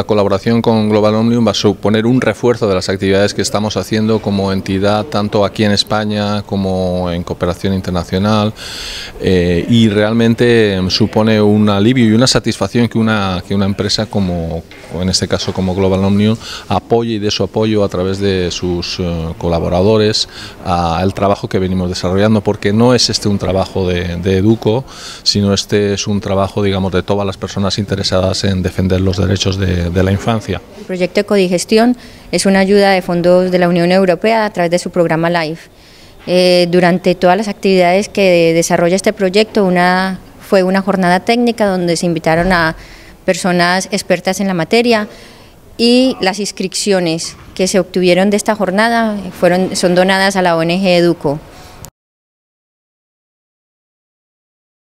la colaboración con Global Omnium va a suponer un refuerzo de las actividades que estamos haciendo como entidad, tanto aquí en España como en cooperación internacional, y realmente supone un alivio y una satisfacción que una empresa como, en este caso como Global Omnium, apoye y dé su apoyo a través de sus colaboradores al trabajo que venimos desarrollando, porque no es un trabajo de Educo, sino es un trabajo, digamos, de todas las personas interesadas en defender los derechos de la infancia. El proyecto Ecodigestión es una ayuda de fondos de la Unión Europea a través de su programa LIFE. Durante todas las actividades que desarrolla este proyecto, fue una jornada técnica donde se invitaron a personas expertas en la materia, y las inscripciones que se obtuvieron de esta jornada son donadas a la ONG Educo.